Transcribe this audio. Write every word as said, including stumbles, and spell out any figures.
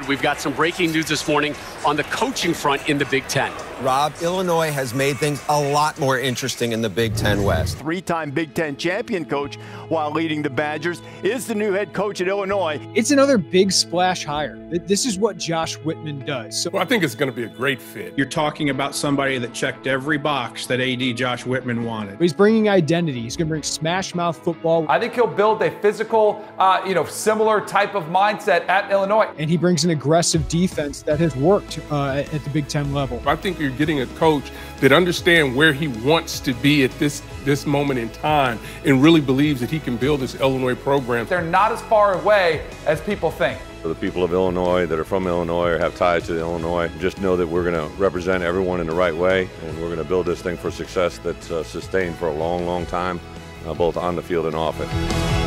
We've got some breaking news this morning on the coaching front in the Big Ten. Rob, Illinois has made things a lot more interesting in the Big Ten West. Three-time Big Ten champion coach while leading the Badgers is the new head coach at Illinois. It's another big splash hire. This is what Josh Whitman does. So well, I think it's going to be a great fit. You're talking about somebody that checked every box that A D Josh Whitman wanted. He's bringing identity. He's going to bring smash mouth football. I think he'll build a physical, uh, you know, similar type of mindset at Illinois. And he brings an aggressive defense that has worked uh, at the Big Ten level. I think you're getting a coach that understands where he wants to be at this, this moment in time and really believes that he can build this Illinois program. They're not as far away as people think. For the people of Illinois that are from Illinois or have ties to Illinois, just know that we're going to represent everyone in the right way, and we're going to build this thing for success that's uh, sustained for a long, long time, uh, both on the field and off it.